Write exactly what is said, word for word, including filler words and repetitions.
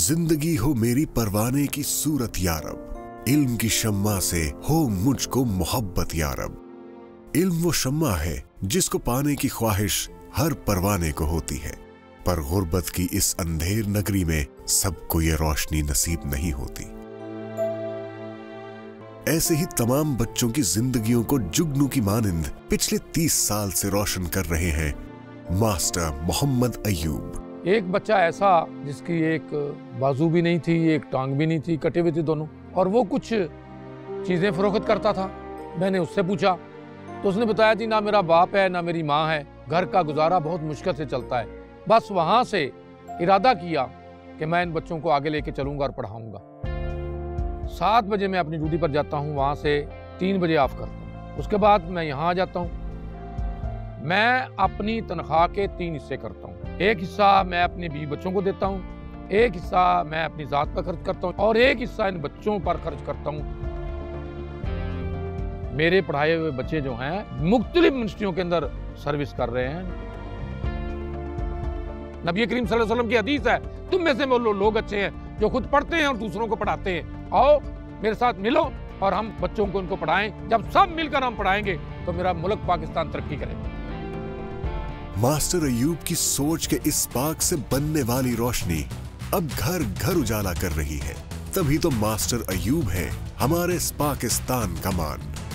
जिंदगी हो मेरी परवाने की सूरत यारब, इल्म की शम्मा से हो मुझको मोहब्बत यारब। इल्म वो शम्मा है जिसको पाने की ख्वाहिश हर परवाने को होती है, पर गुर्बत की इस अंधेर नगरी में सबको ये रोशनी नसीब नहीं होती। ऐसे ही तमाम बच्चों की जिंदगियों को जुगनू की मानिंद पिछले तीस साल से रोशन कर रहे हैं मास्टर मोहम्मद अय्यूब। एक बच्चा ऐसा जिसकी एक बाजू भी नहीं थी, एक टांग भी नहीं थी, कटे हुए थे दोनों, और वो कुछ चीज़ें फरोख्त करता था। मैंने उससे पूछा तो उसने बताया जी ना मेरा बाप है ना मेरी माँ है, घर का गुजारा बहुत मुश्किल से चलता है। बस वहाँ से इरादा किया कि मैं इन बच्चों को आगे लेके चलूँगा और पढ़ाऊँगा। सात बजे मैं अपनी ड्यूटी पर जाता हूँ, वहाँ से तीन बजे ऑफ करता हूँ। उसके बाद मैं यहाँ आ जाता हूँ। मैं अपनी तनख्वाह के तीन हिस्से करता हूँ। एक हिस्सा मैं अपने बीवी बच्चों को देता हूँ, एक हिस्सा मैं अपनी ज़ात पर खर्च करता हूँ और एक हिस्सा इन बच्चों पर खर्च करता हूँ। मेरे पढ़ाए हुए बच्चे जो हैं मुख्तलिफ मिनिस्ट्रियों के अंदर सर्विस कर रहे हैं। नबी करीम सल्लल्लाहु अलैहि वसल्लम की हदीस है, तुम में से वो लोग अच्छे हैं जो खुद पढ़ते हैं और दूसरों को पढ़ाते हैं। आओ मेरे साथ मिलो और हम बच्चों को उनको पढ़ाएं। जब सब मिलकर हम पढ़ाएंगे तो मेरा मुल्क पाकिस्तान तरक्की करेगा। मास्टर अय्यूब की सोच के इस स्पार्क से बनने वाली रोशनी अब घर घर उजाला कर रही है। तभी तो मास्टर अय्यूब है हमारे पाकिस्तान का मान।